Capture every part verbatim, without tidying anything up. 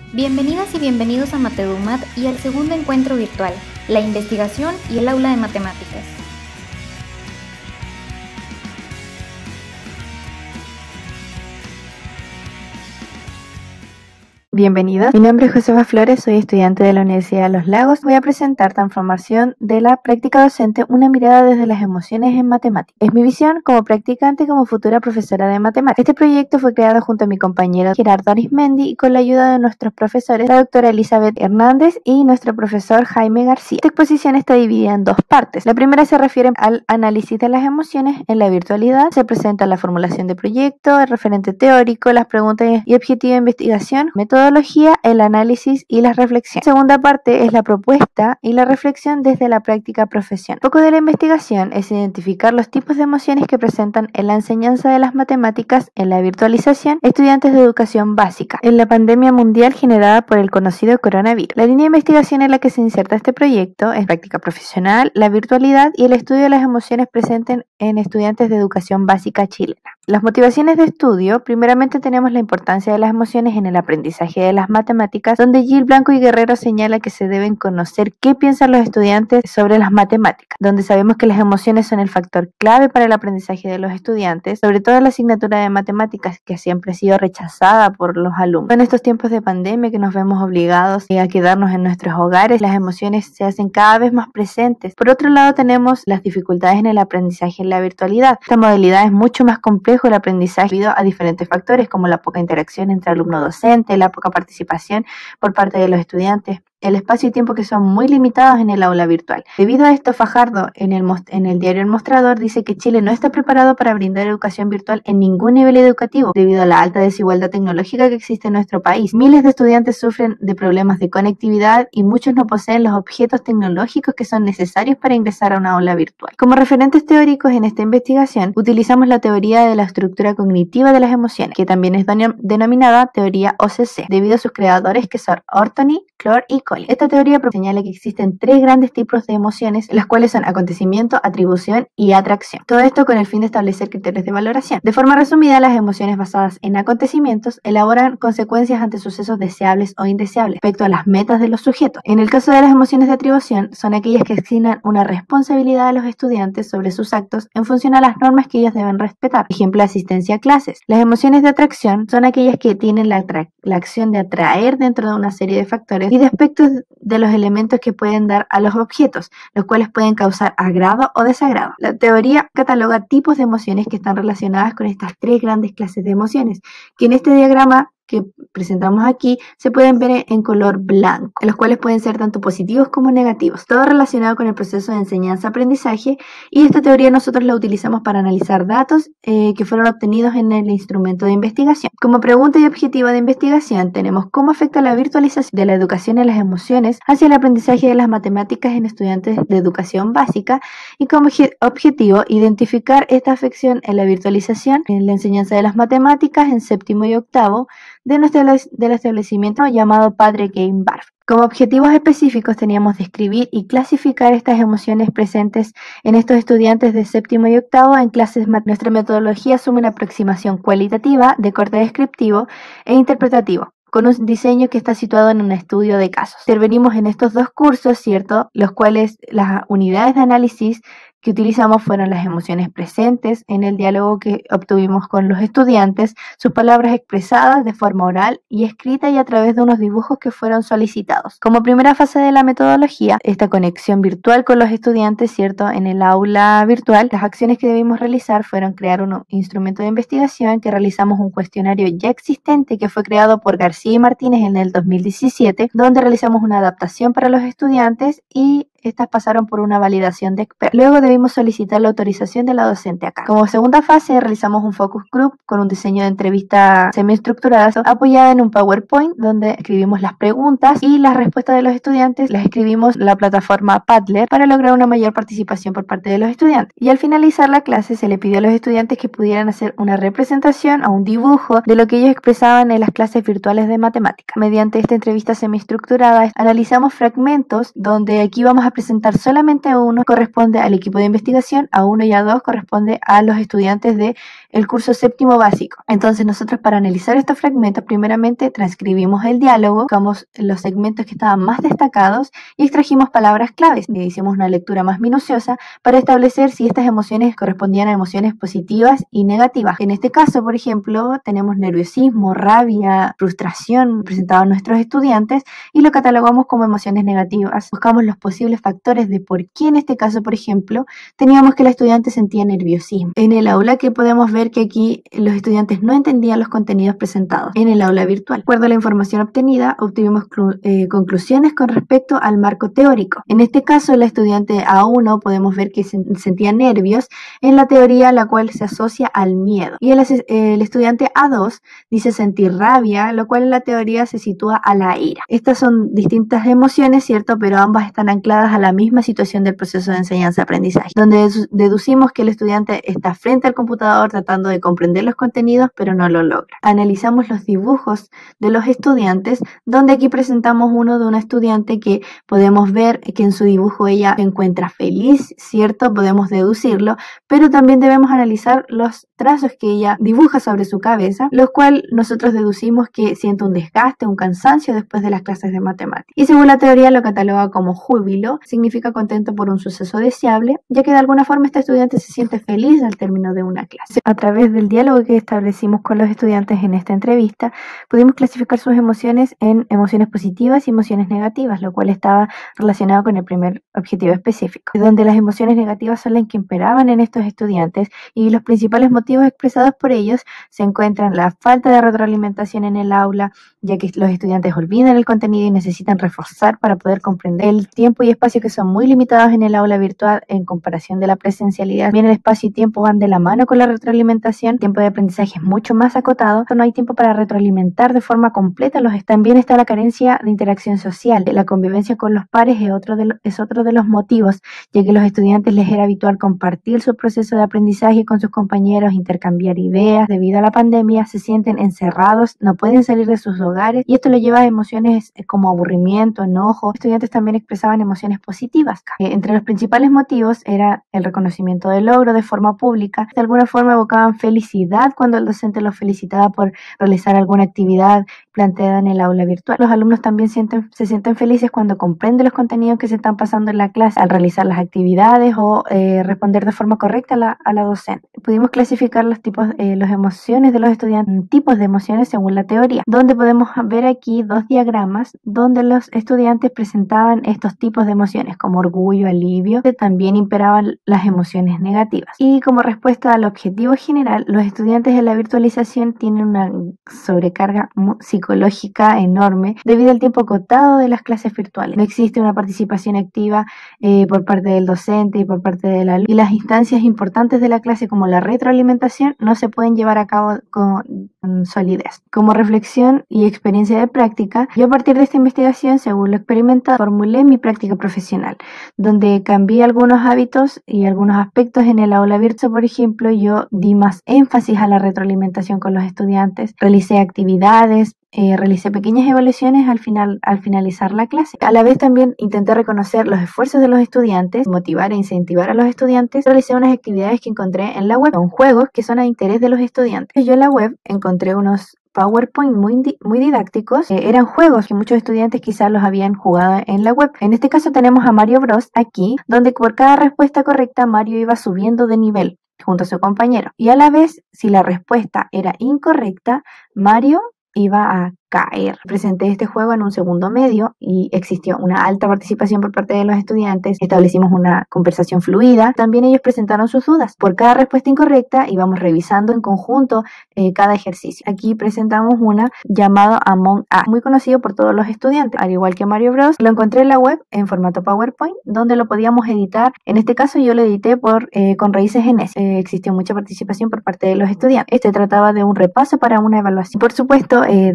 Bienvenidas y bienvenidos a Matedumat y al segundo encuentro virtual, la investigación y el aula de matemáticas. Bienvenidos, mi nombre es Josefa Flores, soy estudiante de la Universidad de Los Lagos. Voy a presentar transformación de la práctica docente, una mirada desde las emociones en matemáticas. Es mi visión como practicante y como futura profesora de matemáticas. Este proyecto fue creado junto a mi compañero Gerardo Arismendi y con la ayuda de nuestros profesores, la doctora Elizabeth Hernández y nuestro profesor Jaime García. Esta exposición está dividida en dos partes. La primera se refiere al análisis de las emociones en la virtualidad. Se presenta la formulación de proyecto, el referente teórico, las preguntas y objetivos de investigación, método el análisis y las reflexiones. La segunda parte es la propuesta y la reflexión desde la práctica profesional. El foco de la investigación es identificar los tipos de emociones que presentan en la enseñanza de las matemáticas en la virtualización estudiantes de educación básica en la pandemia mundial generada por el conocido coronavirus. La línea de investigación en la que se inserta este proyecto es práctica profesional, la virtualidad y el estudio de las emociones presentes en estudiantes de educación básica chilena. Las motivaciones de estudio: primeramente tenemos la importancia de las emociones en el aprendizaje de las matemáticas, donde Gil Blanco y Guerrero señala que se deben conocer qué piensan los estudiantes sobre las matemáticas, donde sabemos que las emociones son el factor clave para el aprendizaje de los estudiantes, sobre todo en la asignatura de matemáticas, que siempre ha sido rechazada por los alumnos. En estos tiempos de pandemia que nos vemos obligados a quedarnos en nuestros hogares, las emociones se hacen cada vez más presentes. Por otro lado, tenemos las dificultades en el aprendizaje en la virtualidad. Esta modalidad es mucho más complejo el aprendizaje debido a diferentes factores como la poca interacción entre alumno-docente, la poca participación por parte de los estudiantes, el espacio y tiempo que son muy limitados en el aula virtual. Debido a esto, Fajardo, en el, en el diario El Mostrador, dice que Chile no está preparado para brindar educación virtual en ningún nivel educativo, debido a la alta desigualdad tecnológica que existe en nuestro país. Miles de estudiantes sufren de problemas de conectividad y muchos no poseen los objetos tecnológicos que son necesarios para ingresar a una aula virtual. Como referentes teóricos en esta investigación, utilizamos la teoría de la estructura cognitiva de las emociones, que también es denominada teoría O C C, debido a sus creadores que son Ortony, Clore y Collins. Esta teoría señala que existen tres grandes tipos de emociones, las cuales son acontecimiento, atribución y atracción. Todo esto con el fin de establecer criterios de valoración. De forma resumida, las emociones basadas en acontecimientos elaboran consecuencias ante sucesos deseables o indeseables respecto a las metas de los sujetos. En el caso de las emociones de atribución, son aquellas que asignan una responsabilidad a los estudiantes sobre sus actos en función a las normas que ellos deben respetar. Ejemplo, asistencia a clases. Las emociones de atracción son aquellas que tienen la, la acción de atraer dentro de una serie de factores y de aspectos de los elementos que pueden dar a los objetos, los cuales pueden causar agrado o desagrado. La teoría cataloga tipos de emociones que están relacionadas con estas tres grandes clases de emociones, que en este diagrama que presentamos aquí se pueden ver en color blanco, los cuales pueden ser tanto positivos como negativos, todo relacionado con el proceso de enseñanza-aprendizaje, y esta teoría nosotros la utilizamos para analizar datos eh, que fueron obtenidos en el instrumento de investigación. Como pregunta y objetivo de investigación tenemos cómo afecta la virtualización de la educación en las emociones hacia el aprendizaje de las matemáticas en estudiantes de educación básica, y como objetivo identificar esta afección en la virtualización en la enseñanza de las matemáticas en séptimo y octavo de nuestro del establecimiento llamado Padre Game Barf. Como objetivos específicos teníamos describir y clasificar estas emociones presentes en estos estudiantes de séptimo y octavo en clases. Nuestra metodología asume una aproximación cualitativa de corte descriptivo e interpretativo, con un diseño que está situado en un estudio de casos. Intervenimos en estos dos cursos, ¿cierto?, los cuales las unidades de análisis que utilizamos fueron las emociones presentes en el diálogo que obtuvimos con los estudiantes, sus palabras expresadas de forma oral y escrita y a través de unos dibujos que fueron solicitados. Como primera fase de la metodología, esta conexión virtual con los estudiantes, ¿cierto?, en el aula virtual, las acciones que debimos realizar fueron crear un instrumento de investigación, que realizamos un cuestionario ya existente que fue creado por García y Martínez en el dos mil diecisiete, donde realizamos una adaptación para los estudiantes y estas pasaron por una validación de expertos. Luego debimos solicitar la autorización de la docente acá. Como segunda fase, realizamos un focus group con un diseño de entrevista semi-estructurada apoyada en un PowerPoint, donde escribimos las preguntas y las respuestas de los estudiantes las escribimos en la plataforma Padlet para lograr una mayor participación por parte de los estudiantes. Y al finalizar la clase se le pidió a los estudiantes que pudieran hacer una representación o un dibujo de lo que ellos expresaban en las clases virtuales de matemática. Mediante esta entrevista semi-estructurada analizamos fragmentos donde aquí vamos a a presentar solamente a uno, corresponde al equipo de investigación, a uno y a dos corresponde a los estudiantes de el curso séptimo básico. Entonces nosotros, para analizar estos fragmentos, primeramente transcribimos el diálogo, buscamos los segmentos que estaban más destacados y extrajimos palabras claves. E hicimos una lectura más minuciosa para establecer si estas emociones correspondían a emociones positivas y negativas. En este caso, por ejemplo, tenemos nerviosismo, rabia, frustración presentados a nuestros estudiantes y lo catalogamos como emociones negativas. Buscamos los posibles factores de por qué en este caso, por ejemplo, teníamos que el estudiante sentía nerviosismo. En el aula, que podemos ver que aquí los estudiantes no entendían los contenidos presentados en el aula virtual. De acuerdo a la información obtenida, obtuvimos eh, conclusiones con respecto al marco teórico. En este caso, la estudiante A uno podemos ver que se, sentía nervios en la teoría, la cual se asocia al miedo. Y el, el estudiante A dos dice sentir rabia, lo cual en la teoría se sitúa a la ira. Estas son distintas emociones, ¿cierto? Pero ambas están ancladas a la misma situación del proceso de enseñanza-aprendizaje, donde deducimos que el estudiante está frente al computador tratando de comprender los contenidos, pero no lo logra. Analizamos los dibujos de los estudiantes, donde aquí presentamos uno de una estudiante que podemos ver que en su dibujo ella se encuentra feliz, ¿cierto? Podemos deducirlo, pero también debemos analizar los trazos que ella dibuja sobre su cabeza, los cuales nosotros deducimos que siente un desgaste, un cansancio después de las clases de matemáticas. Y según la teoría lo cataloga como júbilo, significa contento por un suceso deseable, ya que de alguna forma este estudiante se siente feliz al término de una clase. A través del diálogo que establecimos con los estudiantes en esta entrevista, pudimos clasificar sus emociones en emociones positivas y emociones negativas, lo cual estaba relacionado con el primer objetivo específico, donde las emociones negativas son las que imperaban en estos estudiantes y los principales motivos expresados por ellos se encuentran la falta de retroalimentación en el aula, ya que los estudiantes olvidan el contenido y necesitan reforzar para poder comprender el tiempo y espacio, que son muy limitados en el aula virtual en comparación de la presencialidad. También el espacio y tiempo van de la mano con la retroalimentación, el tiempo de aprendizaje es mucho más acotado, no hay tiempo para retroalimentar de forma completa los. También está la carencia de interacción social, la convivencia con los pares es otro de, lo, es otro de los motivos, ya que los estudiantes les era habitual compartir su proceso de aprendizaje con sus compañeros, intercambiar ideas. Debido a la pandemia se sienten encerrados, no pueden salir de sus hogares y esto lo lleva a emociones como aburrimiento, enojo. Los estudiantes también expresaban emociones positivas. Eh, entre los principales motivos era el reconocimiento del logro de forma pública. De alguna forma evocaban felicidad cuando el docente los felicitaba por realizar alguna actividad planteada en el aula virtual. Los alumnos también sienten, se sienten felices cuando comprenden los contenidos que se están pasando en la clase al realizar las actividades o eh, responder de forma correcta a la, a la docente. Pudimos clasificar los tipos, eh, las emociones de los estudiantes en tipos de emociones según la teoría, donde podemos ver aquí dos diagramas donde los estudiantes presentaban estos tipos de emociones como orgullo, alivio, que también imperaban las emociones negativas. Y como respuesta al objetivo general, los estudiantes de la virtualización tienen una sobrecarga psicológica enorme debido al tiempo acotado de las clases virtuales. No existe una participación activa eh, por parte del docente y por parte del alumno, y las instancias importantes de la clase como la retroalimentación no se pueden llevar a cabo con, con solidez. Como reflexión y experiencia de práctica, yo a partir de esta investigación, según lo experimentado, formulé mi práctica profesional, donde cambié algunos hábitos y algunos aspectos en el aula virtual. Por ejemplo, yo di más énfasis a la retroalimentación con los estudiantes, realicé actividades, Eh, realicé pequeñas evaluaciones al, final, al finalizar la clase. A la vez también intenté reconocer los esfuerzos de los estudiantes, motivar e incentivar a los estudiantes. Realicé unas actividades que encontré en la web, son juegos que son a interés de los estudiantes. Yo en la web encontré unos PowerPoint muy, muy didácticos, eh, eran juegos que muchos estudiantes quizás los habían jugado en la web. En este caso tenemos a Mario Bros aquí, donde por cada respuesta correcta Mario iba subiendo de nivel junto a su compañero. Y a la vez, si la respuesta era incorrecta, Mario iba a caer. Presenté este juego en un segundo medio y existió una alta participación por parte de los estudiantes. Establecimos una conversación fluida. También ellos presentaron sus dudas. Por cada respuesta incorrecta íbamos revisando en conjunto eh, cada ejercicio. Aquí presentamos una llamado Among Us, muy conocido por todos los estudiantes. Al igual que Mario Bros, lo encontré en la web en formato PowerPoint, donde lo podíamos editar. En este caso yo lo edité por eh, con raíces en S. Eh, existió mucha participación por parte de los estudiantes. Este trataba de un repaso para una evaluación. Por supuesto, eh, darle los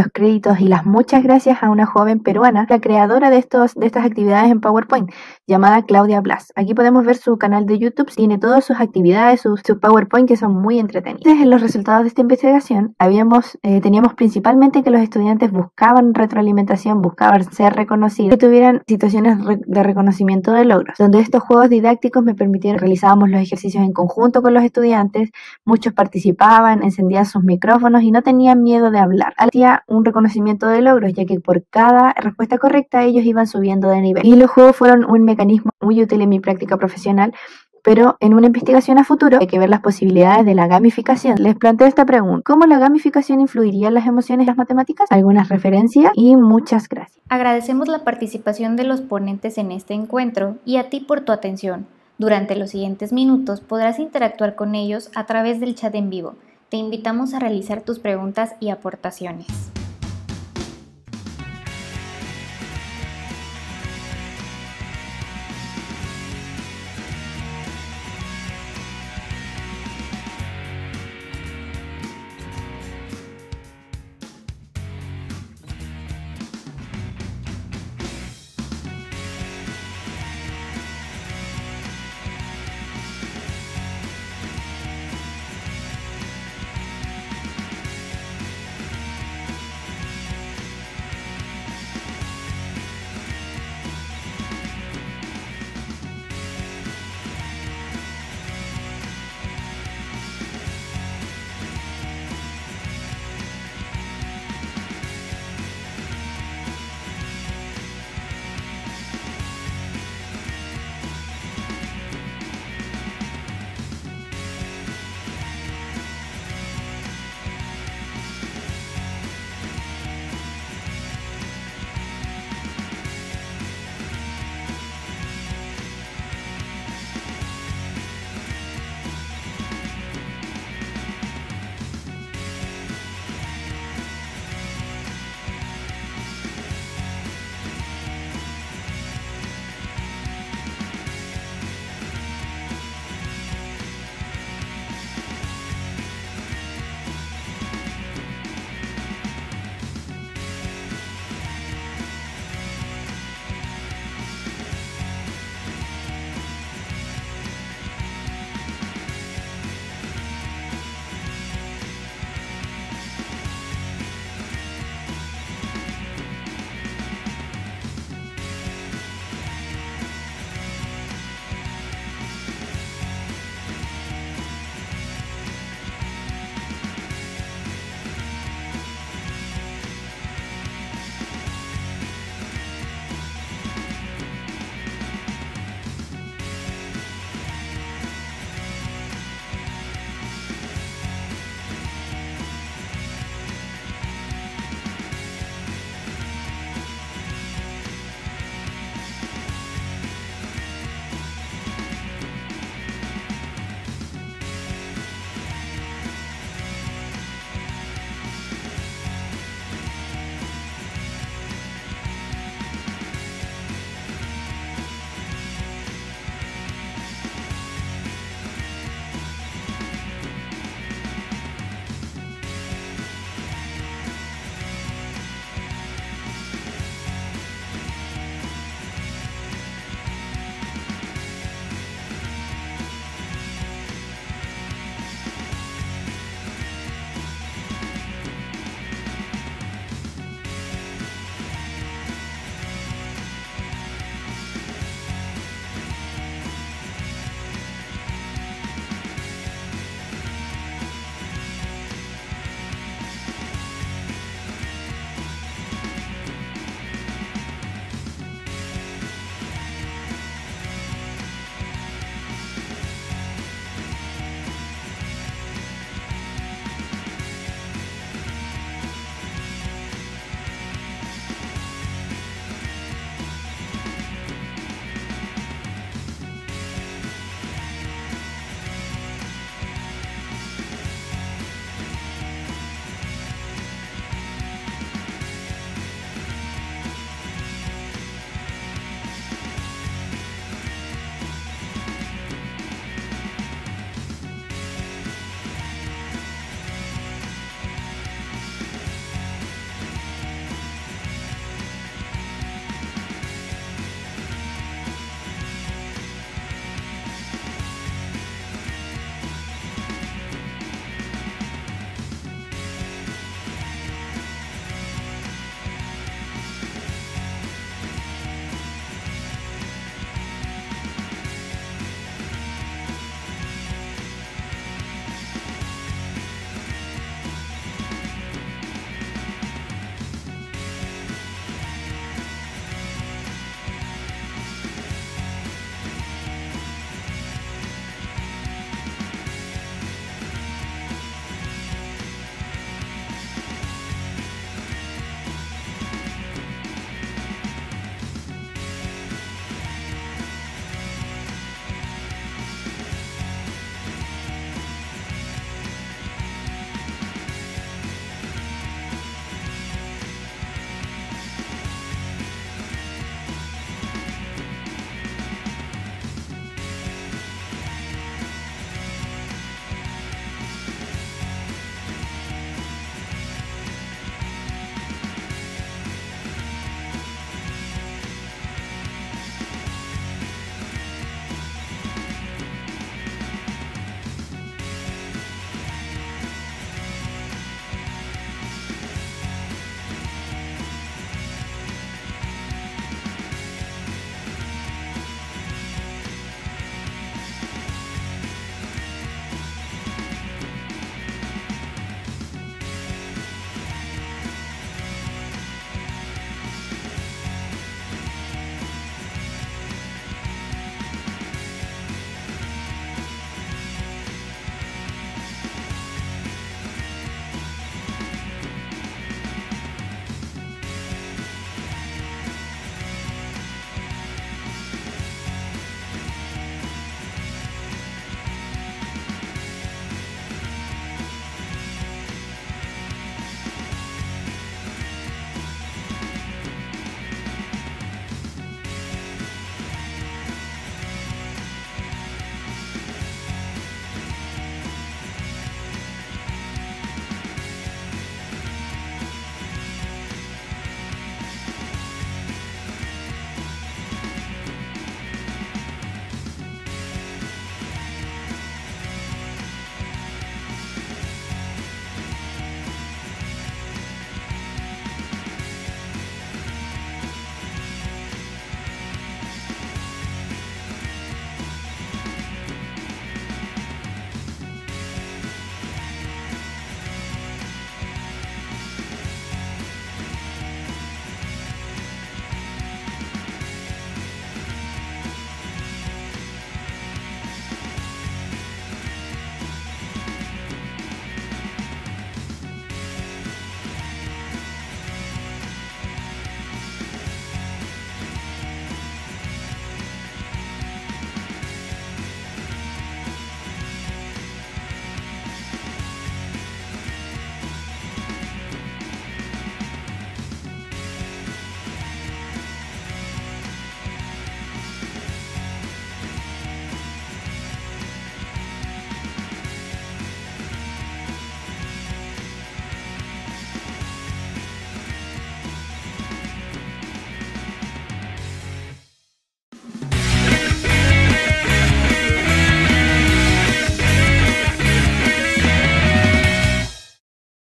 créditos y las muchas gracias a una joven peruana, la creadora de, estos, de estas actividades en PowerPoint, llamada Claudia Blas. Aquí podemos ver su canal de YouTube, tiene todas sus actividades, sus, sus PowerPoint que son muy entretenidos. En los resultados de esta investigación habíamos, eh, teníamos principalmente que los estudiantes buscaban retroalimentación, buscaban ser reconocidos, que tuvieran situaciones de reconocimiento de logros, donde estos juegos didácticos me permitieron, realizábamos los ejercicios en conjunto con los estudiantes, muchos participaban, encendían sus micrófonos y no tenían miedo de hablar. Hacía un reconocimiento de logros, ya que por cada respuesta correcta ellos iban subiendo de nivel. Y los juegos fueron un mecanismo muy útil en mi práctica profesional, pero en una investigación a futuro hay que ver las posibilidades de la gamificación. Les planteo esta pregunta: ¿cómo la gamificación influiría en las emociones y las matemáticas? Algunas referencias y muchas gracias. Agradecemos la participación de los ponentes en este encuentro y a ti por tu atención. Durante los siguientes minutos podrás interactuar con ellos a través del chat en vivo. Te invitamos a realizar tus preguntas y aportaciones.